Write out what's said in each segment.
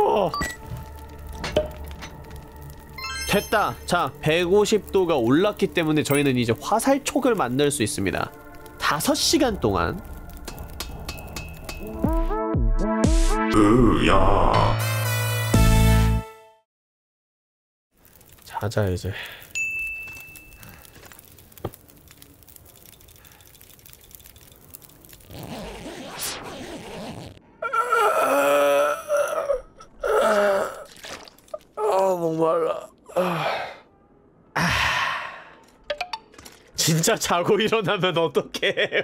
됐다. 자, 150도가 올랐기 때문에 저희는 이제 화살촉을 만들 수 있습니다. 5시간 동안. 으야. 자자 이제. 목말라. 진짜 자고 일어나면 어떡해.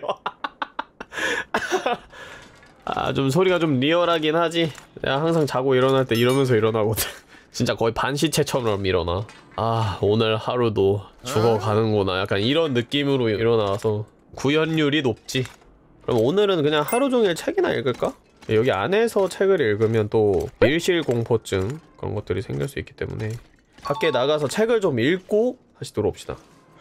좀 소리가 좀 리얼하긴 하지. 내가 항상 자고 일어날 때 이러면서 일어나거든. 진짜 거의 반시체처럼 일어나. 오늘 하루도 죽어가는구나. 약간 이런 느낌으로 일어나서 구현율이 높지. 그럼 오늘은 그냥 하루 종일 책이나 읽을까? 여기 안에서 책을 읽으면 또 밀실 공포증 그런 것들이 생길 수 있기 때문에 밖에 나가서 책을 좀 읽고 다시 들어옵시다.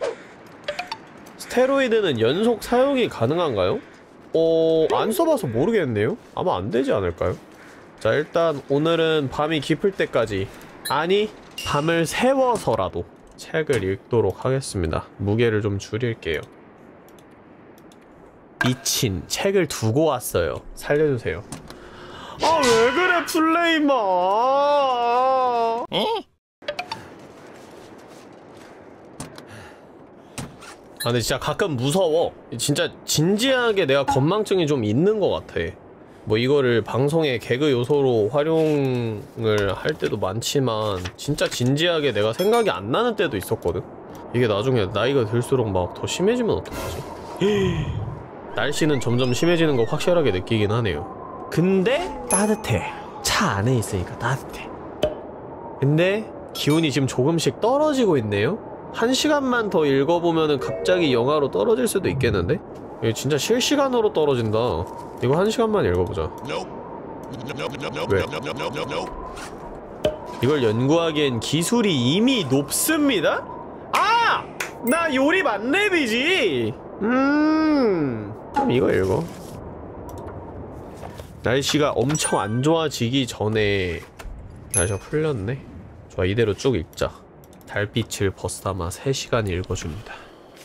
스테로이드는 연속 사용이 가능한가요? 안 써봐서 모르겠네요? 아마 안 되지 않을까요? 자, 일단 오늘은 밤이 깊을 때까지, 아니 밤을 새워서라도 책을 읽도록 하겠습니다. 무게를 좀 줄일게요. 미친, 책을 두고 왔어요. 살려주세요. 왜 그래 플레이마. 근데 진짜 가끔 무서워. 진짜 진지하게 내가 건망증이 좀 있는 것 같아. 뭐 이거를 방송의 개그 요소로 활용을 할 때도 많지만 진짜 진지하게 내가 생각이 안 나는 때도 있었거든. 이게 나중에 나이가 들수록 막 더 심해지면 어떡하지? 날씨는 점점 심해지는 거 확실하게 느끼긴 하네요. 근데 따뜻해. 차 안에 있으니까 따뜻해. 근데 기온이 지금 조금씩 떨어지고 있네요? 1시간만 더 읽어보면은 갑자기 영하로 떨어질 수도 있겠는데? 이거 진짜 실시간으로 떨어진다. 이거 1시간만 읽어보자. 왜? 이걸 연구하기엔 기술이 이미 높습니다? 나 요리 만렙이지! 그럼 이거 읽어. 날씨가 엄청 안 좋아지기 전에 날씨가 풀렸네. 좋아, 이대로 쭉 읽자. 달빛을 벗삼아 3시간 읽어줍니다.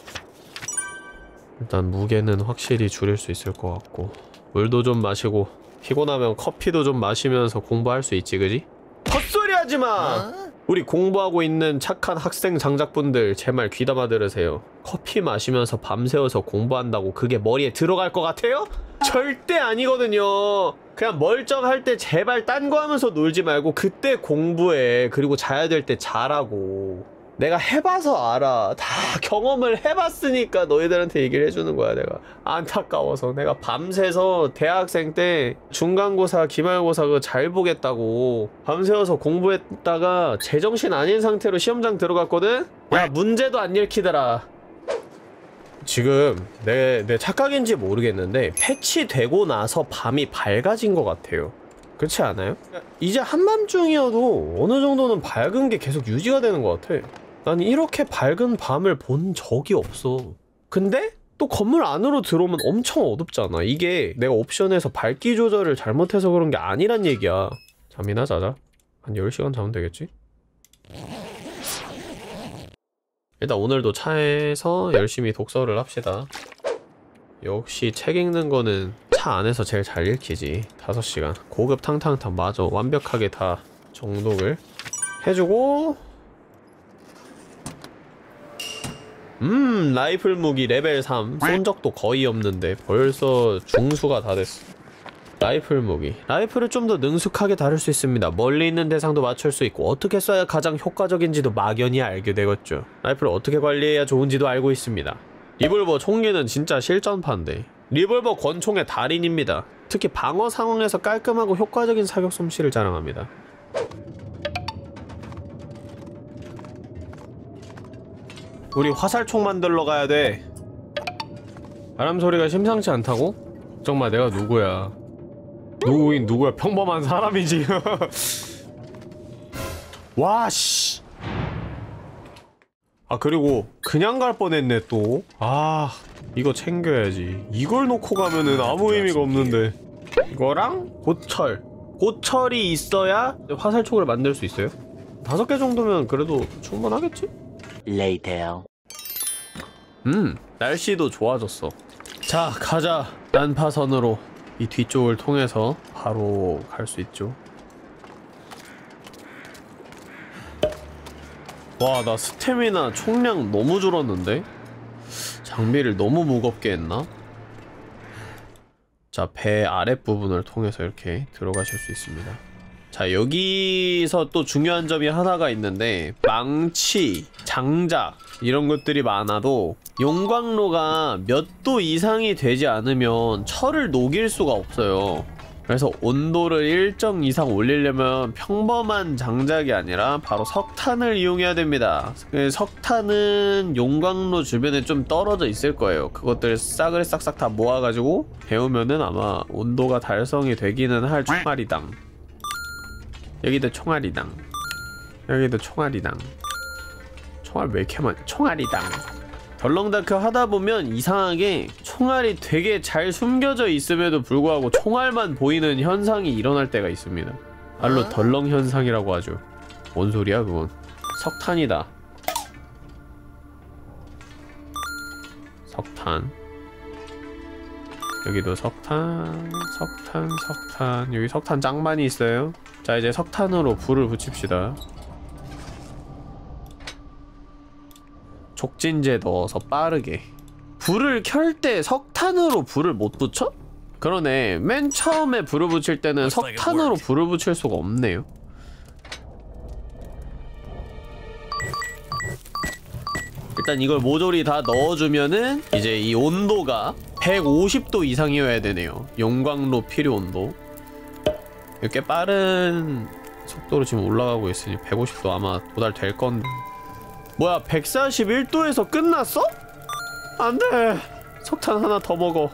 일단 무게는 확실히 줄일 수 있을 것 같고 물도 좀 마시고 피곤하면 커피도 좀 마시면서 공부할 수 있지, 그지? 헛소리 하지마! 우리 공부하고 있는 착한 학생 장작분들 제 말 귀담아 들으세요. 커피 마시면서 밤새워서 공부한다고 그게 머리에 들어갈 것 같아요? 절대 아니거든요. 그냥 멀쩡할 때 제발 딴 거 하면서 놀지 말고 그때 공부해. 그리고 자야 될 때 자라고. 내가 해봐서 알아. 다 경험을 해봤으니까 너희들한테 얘기를 해주는 거야. 내가 안타까워서. 내가 밤새서 대학생 때 중간고사 기말고사 그거 잘 보겠다고 밤새워서 공부했다가 제정신 아닌 상태로 시험장 들어갔거든? 야, 문제도 안 읽히더라. 지금 내 착각인지 모르겠는데 패치되고 나서 밤이 밝아진 것 같아요. 그렇지 않아요? 이제 한밤중이어도 어느 정도는 밝은 게 계속 유지가 되는 것 같아. 난 이렇게 밝은 밤을 본 적이 없어. 근데 또 건물 안으로 들어오면 엄청 어둡잖아. 이게 내가 옵션에서 밝기 조절을 잘못해서 그런 게 아니란 얘기야. 잠이나 자자. 한 10시간 자면 되겠지? 일단 오늘도 차에서 열심히 독서를 합시다. 역시 책 읽는 거는 차 안에서 제일 잘 읽히지. 5시간 고급 탕탕탕. 맞아, 완벽하게 다 정독을 해주고. 라이플 무기 레벨 3 쏜 적도 거의 없는데 벌써 중수가 다 됐어. 라이플 무기. 라이플을 좀 더 능숙하게 다룰 수 있습니다. 멀리 있는 대상도 맞출 수 있고 어떻게 쏴야 가장 효과적인지도 막연히 알게 되겠죠. 라이플을 어떻게 관리해야 좋은지도 알고 있습니다. 리볼버 총기는 진짜 실전파인데 리볼버 권총의 달인입니다. 특히 방어 상황에서 깔끔하고 효과적인 사격 솜씨를 자랑합니다. 우리 화살총 만들러 가야 돼. 바람소리가 심상치 않다고? 정말 내가 누구야? 누구긴 누구야? 평범한 사람이지. 와씨. 그리고 그냥 갈 뻔했네 또. 이거 챙겨야지. 이걸 놓고 가면은 아무 의미가 없는데. 이거랑 고철. 고철이 있어야 화살촉을 만들 수 있어요. 5개 정도면 그래도 충분하겠지? Later. 날씨도 좋아졌어. 자, 가자. 난파선으로 이 뒤쪽을 통해서 바로 갈 수 있죠. 와, 나 스태미나 총량 너무 줄었는데? 장비를 너무 무겁게 했나? 자, 배 아랫부분을 통해서 이렇게 들어가실 수 있습니다. 자, 여기서 또 중요한 점이 하나가 있는데 망치, 장작 이런 것들이 많아도 용광로가 몇 도 이상이 되지 않으면 철을 녹일 수가 없어요. 그래서 온도를 일정 이상 올리려면 평범한 장작이 아니라 바로 석탄을 이용해야 됩니다. 석탄은 용광로 주변에 좀 떨어져 있을 거예요. 그것들 싹을 싹싹 다 모아가지고 배우면은 아마 온도가 달성이 되기는 할. 총알이당, 여기도 총알이당, 여기도 총알이당. 총알 왜 이렇게 많지? 총알이당. 덜렁다크 하다보면 이상하게 총알이 되게 잘 숨겨져 있음에도 불구하고 총알만 보이는 현상이 일어날 때가 있습니다. 말로 덜렁 현상이라고 하죠. 뭔 소리야 그건. 석탄이다. 석탄. 여기도 석탄, 석탄, 석탄. 여기 석탄 짱 많이 있어요. 자, 이제 석탄으로 불을 붙입시다. 족진제 넣어서 빠르게. 불을 켤 때 석탄으로 불을 못 붙여? 그러네. 맨 처음에 불을 붙일 때는 석탄으로 불을 붙일 수가 없네요. 일단 이걸 모조리 다 넣어주면은 이제 이 온도가 150도 이상이어야 되네요. 용광로 필요 온도. 꽤 빠른 속도로 지금 올라가고 있으니 150도 아마 도달될 건데. 뭐야, 141도에서 끝났어? 안돼! 석탄 하나 더 먹어.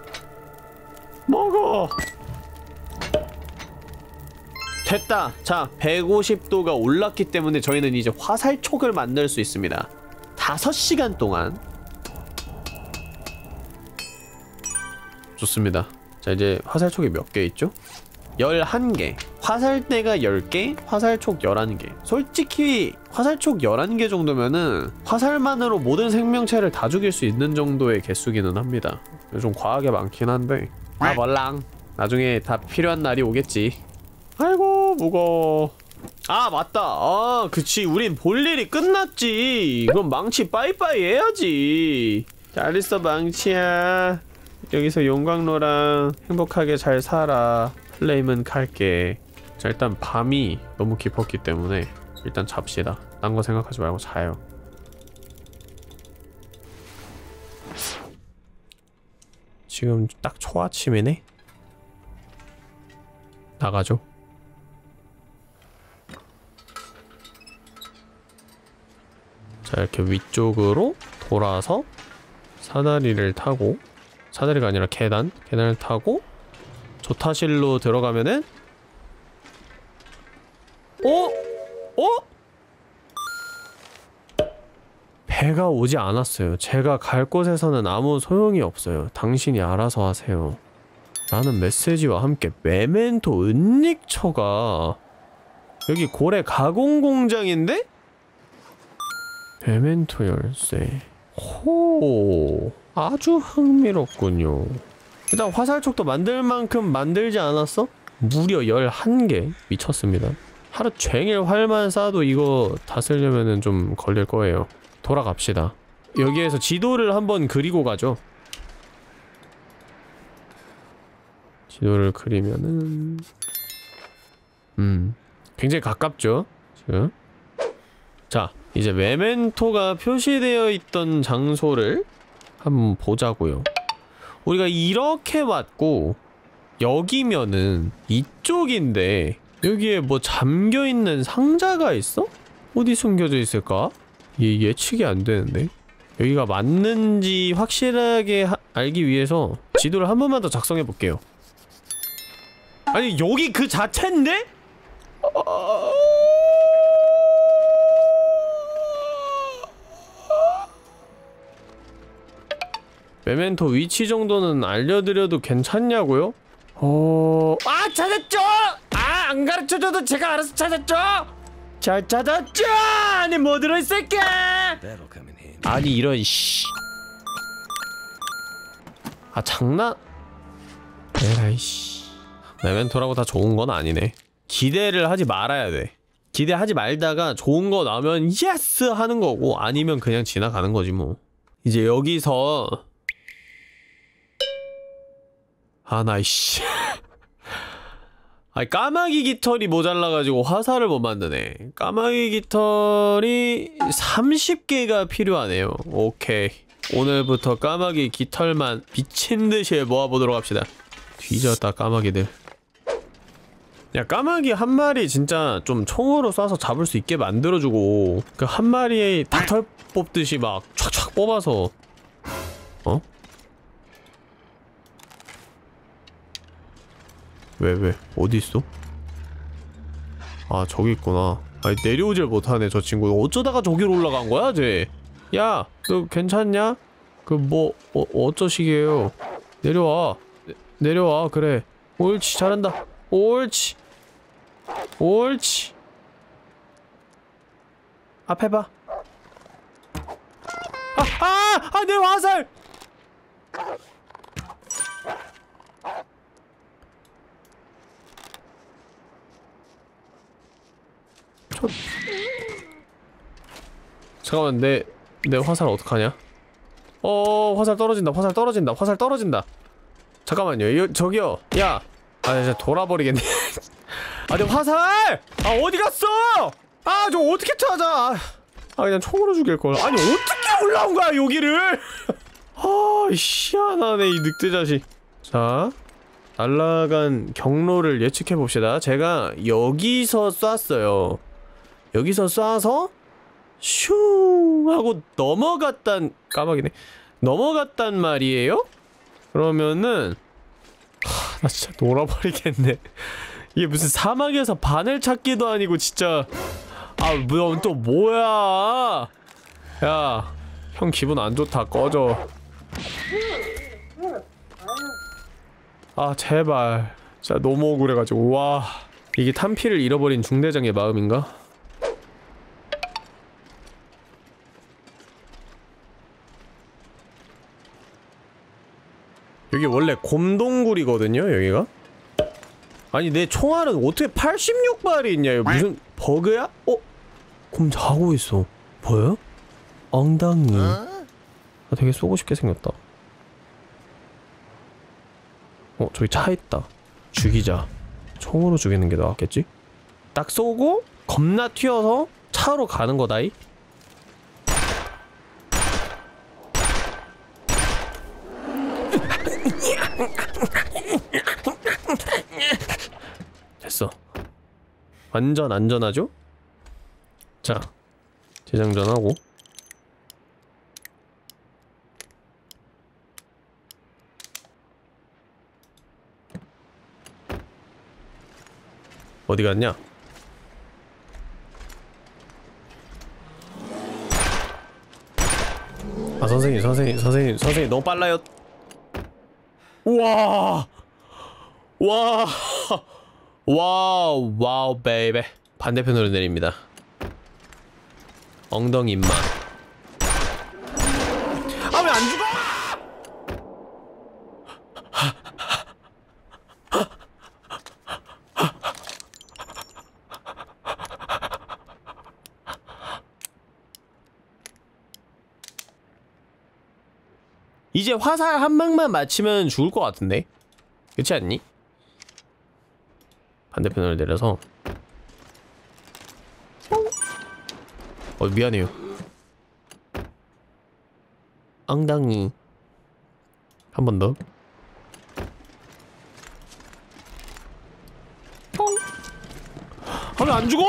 됐다! 자, 150도가 올랐기 때문에 저희는 이제 화살촉을 만들 수 있습니다. 5시간 동안. 좋습니다. 자, 이제 화살촉이 몇 개 있죠? 11개. 화살대가 10개, 화살촉 11개. 솔직히 화살촉 11개 정도면은 화살만으로 모든 생명체를 다 죽일 수 있는 정도의 개수기는 합니다. 좀 과하게 많긴 한데 아, 멀랑 나중에 다 필요한 날이 오겠지. 아이고 무거워. 아, 맞다. 아, 그치. 우린 볼 일이 끝났지. 그럼 망치 빠이빠이 해야지. 잘 있어 망치야. 여기서 용광로랑 행복하게 잘 살아. 플레임은 갈게. 자, 일단 밤이 너무 깊었기 때문에 일단 잡시다. 딴 거 생각하지 말고 자요. 지금 딱 초아침이네? 나가죠. 자, 이렇게 위쪽으로 돌아서 사다리를 타고, 사다리가 아니라 계단을 타고 조타실로 들어가면은 배가 오지 않았어요. 제가 갈 곳에서는 아무 소용이 없어요. 당신이 알아서 하세요. 라는 메시지와 함께 메멘토 은닉처가 여기 고래 가공 공장인데? 메멘토 열쇠. 호, 아주 흥미롭군요. 일단 화살촉도 만들 만큼 만들지 않았어? 무려 11개. 미쳤습니다. 하루 종일 활만 쏴도 이거 다 쓰려면은 좀 걸릴 거예요. 돌아갑시다. 여기에서 지도를 한번 그리고 가죠. 지도를 그리면은 굉장히 가깝죠 지금. 자, 이제 메멘토가 표시되어 있던 장소를 한번 보자고요. 우리가 이렇게 왔고 여기면은 이쪽인데 여기에 뭐 잠겨있는 상자가 있어? 어디 숨겨져 있을까? 예측이 안 되는데. 여기가 맞는지 확실하게 알기 위해서 지도를 한 번만 더 작성해 볼게요. 아니 여기 그 자체인데? 메멘토 위치 정도는 알려드려도 괜찮냐고요? 아, 찾았죠! 안 가르쳐줘도 제가 알아서 찾았죠? 잘 찾았죠? 안에 뭐 들어있을까? 아니 이런 씨. 아 장난? 에라이 씨. 메멘토라고 다 좋은 건 아니네. 기대를 하지 말아야 돼. 기대하지 말다가 좋은 거 나오면 예스 하는 거고 아니면 그냥 지나가는 거지 뭐. 이제 여기서 아나이씨. 아니 까마귀 깃털이 모자라가지고 화살을 못 만드네. 까마귀 깃털이 30개가 필요하네요. 오케이. 오늘부터 까마귀 깃털만 미친듯이 모아보도록 합시다. 뒤졌다 까마귀들. 야 까마귀 한 마리 진짜 좀 총으로 쏴서 잡을 수 있게 만들어주고 그 한 마리에 닭털 뽑듯이 막 촥촥 뽑아서 어? 왜? 어디있어? 아 저기 있구나. 아니 내려오질 못하네 저 친구. 어쩌다가 저기로 올라간 거야 쟤? 야 너 괜찮냐? 그 뭐 어쩌시게요? 내려와. 내려와 그래. 옳지 잘한다. 옳지. 옳지. 앞에 봐. 내 화살! 잠깐만 내 화살 어떡하냐? 화살 떨어진다. 화살 떨어진다. 화살 떨어진다. 잠깐만요. 저기요. 야. 진짜 돌아버리겠네. 내 화살! 어디 갔어? 저 어떻게 찾아? 그냥 총으로 죽일걸. 아니 어떻게 올라온 거야 여기를? 희한하네 이 늑대 자식. 자 날아간 경로를 예측해봅시다. 제가 여기서 쐈어요. 여기서 쏴서 슝 하고 넘어갔단 까마귀네. 넘어갔단 말이에요? 그러면은 나 진짜 놀아버리겠네. 이게 무슨 사막에서 바늘 찾기도 아니고 진짜. 또 뭐야? 야, 형 기분 안 좋다. 꺼져. 제발. 진짜 너무 억울해가지고. 와, 이게 탄피를 잃어버린 중대장의 마음인가? 여기 원래 곰동굴이거든요, 여기가? 아니 내 총알은 어떻게 86발이 있냐? 이거 무슨 버그야? 곰 자고 있어. 보여? 엉덩이. 되게 쏘고 싶게 생겼다. 저기 차 있다. 죽이자. 총으로 죽이는 게 나았겠지? 딱 쏘고 겁나 튀어서 차로 가는 거다이. 됐어. 완전 안전하죠? 자, 재장전하고. 어디 갔냐? 선생님 너무 빨라요. 우와! 와우 베이베. 반대편으로 내립니다. 엉덩이 임마. 왜 안 죽어! 이제 화살 한 방만 맞히면 죽을 것 같은데? 그렇지 않니? 반대편으로 내려서. 미안해요. 엉덩이. 한 번 더. 왜 안 죽어!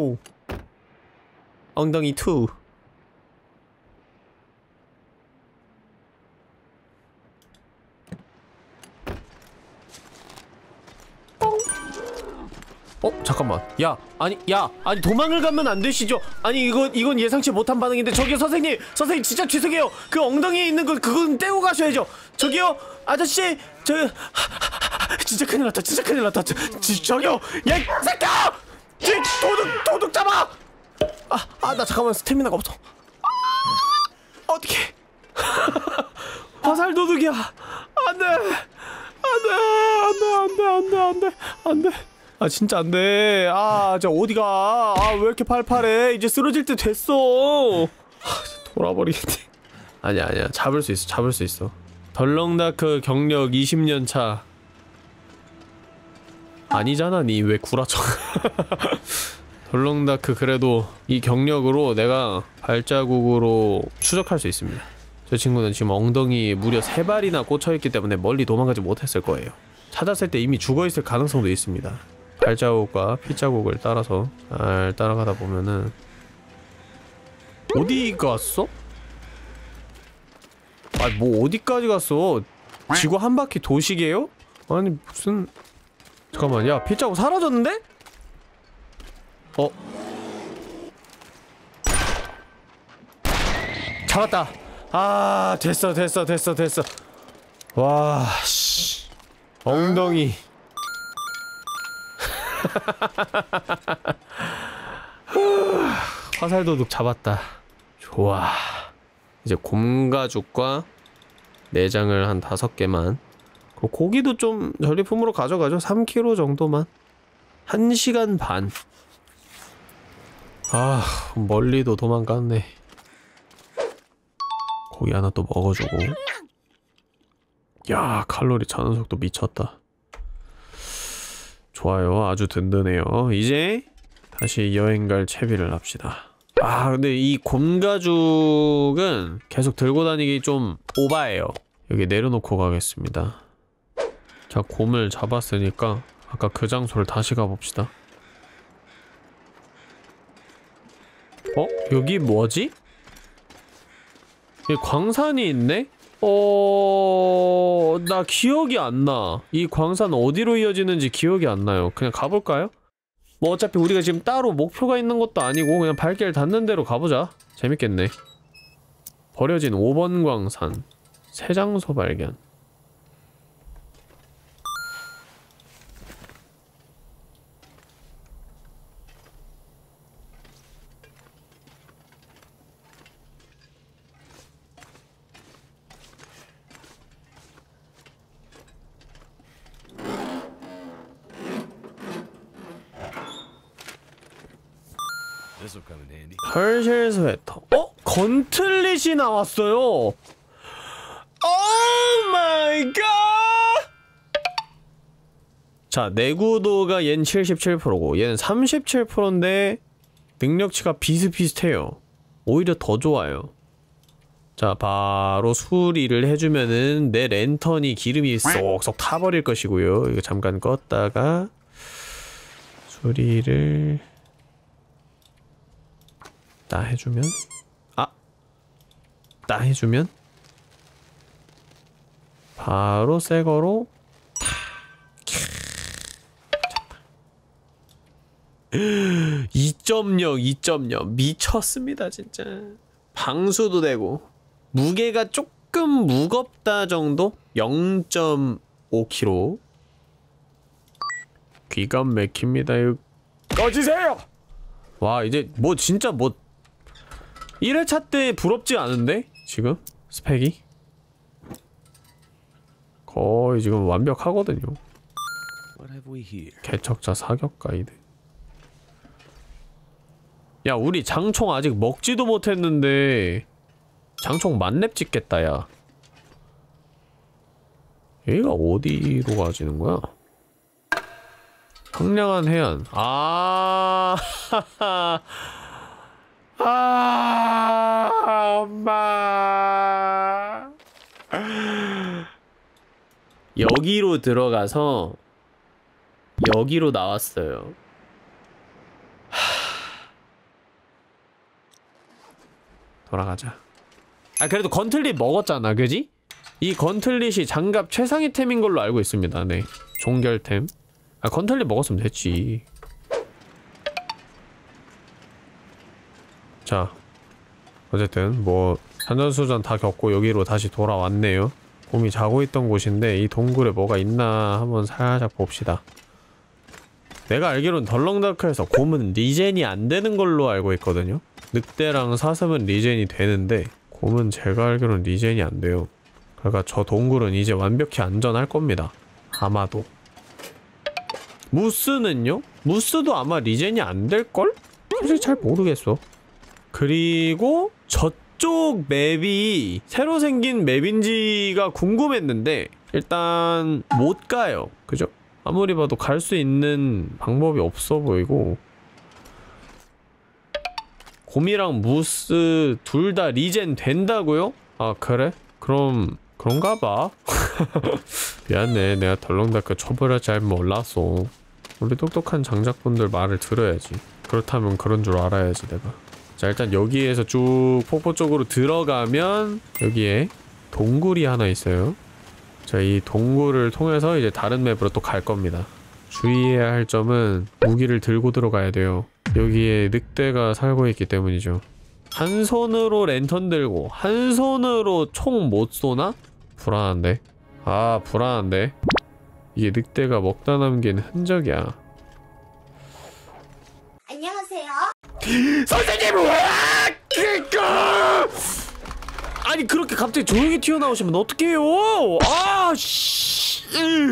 엉덩이 2. 잠깐만. 아니 도망을 가면 안 되시죠? 아니 이건 예상치 못한 반응인데. 저기요 선생님 진짜 죄송해요. 그 엉덩이에 있는 거 그건 떼고 가셔야죠. 저기요 아저씨 진짜 큰일 났다. 진짜 큰일 났다. 저기요! 야, 이 새끼야! 도둑 잡아! 나 잠깐만 스태미나가 없어. 어떡해. 화살 도둑이야. 안돼. 안돼. 진짜 안돼. 진짜 어디가. 왜 이렇게 팔팔해. 이제 쓰러질 때 됐어. 돌아버리겠네. 아니야. 잡을 수 있어. 덜렁다크 경력 20년 차. 아니잖아, 니 왜 구라쳐. 덜렁다크 그래도 이 경력으로 내가 발자국으로 추적할 수 있습니다. 저 친구는 지금 엉덩이 무려 3발이나 꽂혀있기 때문에 멀리 도망가지 못했을 거예요. 찾았을 때 이미 죽어있을 가능성도 있습니다. 발자국과 핏자국을 따라서 잘 따라가다 보면은 어디 갔어? 뭐 어디까지 갔어? 지구 한 바퀴 도시게요? 아니 무슨... 잠깐만, 야 핏자국 사라졌는데? 잡았다. 됐어. 와, 씨. 엉덩이. 화살도둑 잡았다. 좋아. 이제 곰가죽과 내장을 한 5개만. 고기도 좀 전리품으로 가져가죠. 3kg 정도만. 1시간 반. 멀리도 도망갔네. 고기 하나 또 먹어주고. 야, 칼로리 차는 속도 미쳤다. 좋아요. 아주 든든해요. 이제 다시 여행 갈 채비를 합시다. 근데 이 곰가죽은 계속 들고 다니기 좀 오바예요. 여기 내려놓고 가겠습니다. 자, 곰을 잡았으니까 아까 그 장소를 다시 가봅시다. 여기 뭐지? 여기 광산이 있네? 나 기억이 안 나. 이 광산 어디로 이어지는지 기억이 안 나요. 그냥 가볼까요? 뭐 어차피 우리가 지금 따로 목표가 있는 것도 아니고 그냥 발길 닿는 대로 가보자. 재밌겠네. 버려진 5번 광산. 새 장소 발견. 펄실 스웨터. 건틀릿이 나왔어요. 오 마이 갓. 자, 내구도가 얜 77%고 얘는 37%인데 능력치가 비슷비슷해요. 오히려 더 좋아요. 자, 바로 수리를 해주면은 내 랜턴이 기름이 쏙쏙 타버릴 것이고요. 이거 잠깐 껐다가 수리를 따 해주면 따 해주면 바로 새거로 2.0 미쳤습니다 진짜. 방수도 되고 무게가 조금 무겁다 정도? 0.5kg. 귀가 막힙니다. 이거 꺼지세요! 와, 이제 뭐 진짜 뭐 1회차 때 부럽지 않은데? 지금? 스펙이? 거의 지금 완벽하거든요. 개척자 사격 가이드. 야, 우리 장총 아직 먹지도 못했는데 장총 만렙 찍겠다, 야. 여기가 어디로 가지는 거야? 황량한 해안. 엄마. 여기로 들어가서 여기로 나왔어요. 돌아가자. 그래도 건틀릿 먹었잖아, 그지? 이 건틀릿이 장갑 최상위 템인 걸로 알고 있습니다. 네, 종결템. 건틀릿 먹었으면 됐지. 자, 어쨌든 뭐 산전수전 다 겪고 여기로 다시 돌아왔네요. 곰이 자고 있던 곳인데 이 동굴에 뭐가 있나 한번 살짝 봅시다. 내가 알기로는 덜렁다크에서 곰은 리젠이 안 되는 걸로 알고 있거든요. 늑대랑 사슴은 리젠이 되는데 곰은 제가 알기로는 리젠이 안 돼요. 그러니까 저 동굴은 이제 완벽히 안전할 겁니다. 아마도. 무스는요? 무스도 아마 리젠이 안 될걸? 사실 잘 모르겠어. 그리고 저쪽 맵이 새로 생긴 맵인지가 궁금했는데 일단 못 가요. 그죠? 아무리 봐도 갈 수 있는 방법이 없어 보이고. 곰이랑 무스 둘 다 리젠 된다고요? 아 그래? 그럼 그런가 봐. 미안해, 내가 덜렁다크 초보라 잘 몰랐어. 우리 똑똑한 장작분들 말을 들어야지. 그렇다면 그런 줄 알아야지 내가. 자, 일단 여기에서 쭉 폭포 쪽으로 들어가면 여기에 동굴이 하나 있어요. 자, 이 동굴을 통해서 이제 다른 맵으로 또 갈 겁니다. 주의해야 할 점은 무기를 들고 들어가야 돼요. 여기에 늑대가 살고 있기 때문이죠. 한 손으로 랜턴 들고 한 손으로 총 못 쏘나? 불안한데? 아, 불안한데? 이게 늑대가 먹다 남긴 흔적이야. 안녕하세요. 선생님! 으악! 아니 그렇게 갑자기 조용히 튀어나오시면 어떡해요? 아, 씨.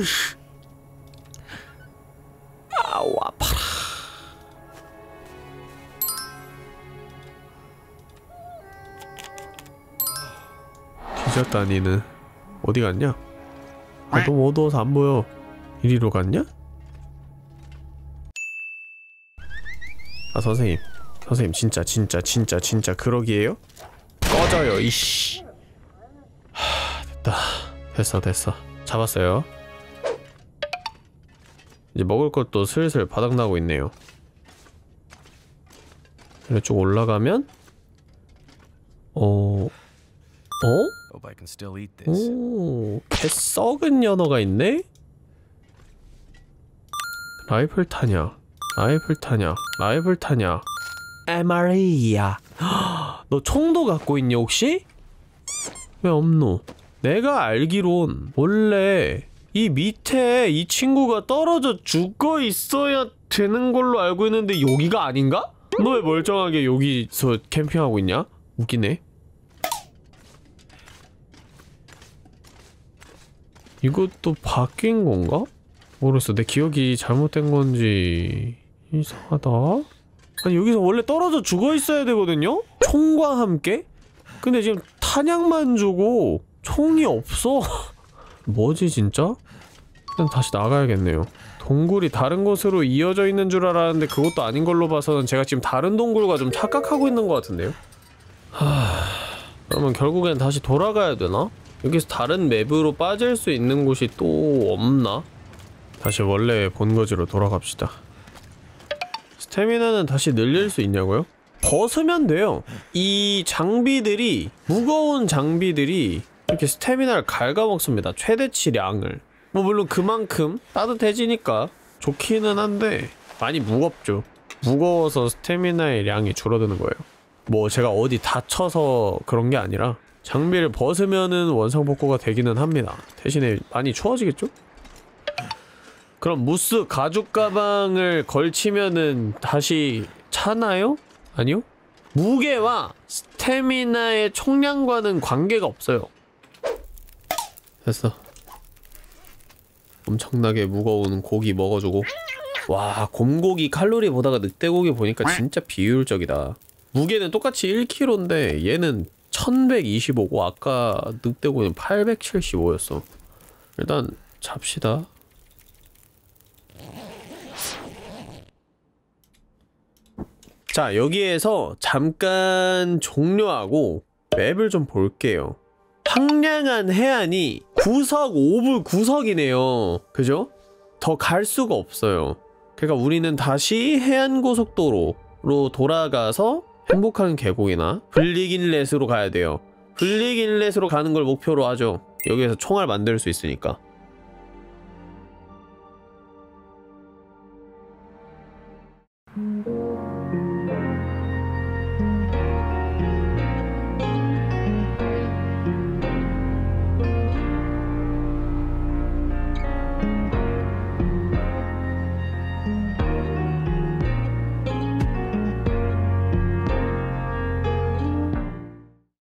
아우, 아파라. 뒤졌다 니는. 어디 갔냐? 아, 너무 어두워서 안 보여. 이리로 갔냐? 아, 선생님 진짜 그러기에요? 꺼져요 이씨. 됐다. 됐어 잡았어요. 이제 먹을 것도 슬슬 바닥나고 있네요. 이쪽 올라가면 오, 개썩은 연어가 있네? 라이플 타냐 MRA야. 너 총도 갖고 있니 혹시? 왜 없노? 내가 알기론 원래 이 밑에 이 친구가 떨어져 죽어 있어야 되는 걸로 알고 있는데 여기가 아닌가? 너 왜 멀쩡하게 여기서 캠핑하고 있냐? 웃기네. 이것도 바뀐 건가? 모르겠어. 내 기억이 잘못된 건지 이상하다. 아니 여기서 원래 떨어져 죽어 있어야 되거든요? 총과 함께? 근데 지금 탄약만 주고 총이 없어. 뭐지 진짜? 일단 다시 나가야겠네요. 동굴이 다른 곳으로 이어져 있는 줄 알았는데 그것도 아닌 걸로 봐서는 제가 지금 다른 동굴과 좀 착각하고 있는 것 같은데요? 그러면 결국엔 다시 돌아가야 되나? 여기서 다른 맵으로 빠질 수 있는 곳이 또 없나? 다시 원래 본거지로 돌아갑시다. 스태미나는 다시 늘릴 수 있냐고요? 벗으면 돼요. 이 장비들이, 무거운 장비들이 이렇게 스태미나를 갉아먹습니다. 최대치량을. 뭐 물론 그만큼 따뜻해지니까 좋기는 한데 많이 무겁죠. 무거워서 스태미나의 량이 줄어드는 거예요. 뭐 제가 어디 다쳐서 그런 게 아니라 장비를 벗으면은 원상복구가 되기는 합니다. 대신에 많이 추워지겠죠? 그럼 무스 가죽 가방을 걸치면은 다시 차나요? 아니요? 무게와 스태미나의 총량과는 관계가 없어요. 됐어. 엄청나게 무거운 고기 먹어주고. 와, 곰고기 칼로리 보다가 늑대고기 보니까 진짜 비효율적이다. 무게는 똑같이 1kg인데 얘는 1125고 아까 늑대고기는 875였어. 일단 잡시다. 자, 여기에서 잠깐 종료하고 맵을 좀 볼게요. 황량한 해안이 구석 오브 구석이네요. 그죠? 더 갈 수가 없어요. 그러니까 우리는 다시 해안고속도로로 돌아가서 행복한 계곡이나 블릭인렛으로 가야 돼요. 블릭인렛으로 가는 걸 목표로 하죠. 여기에서 총알 만들 수 있으니까.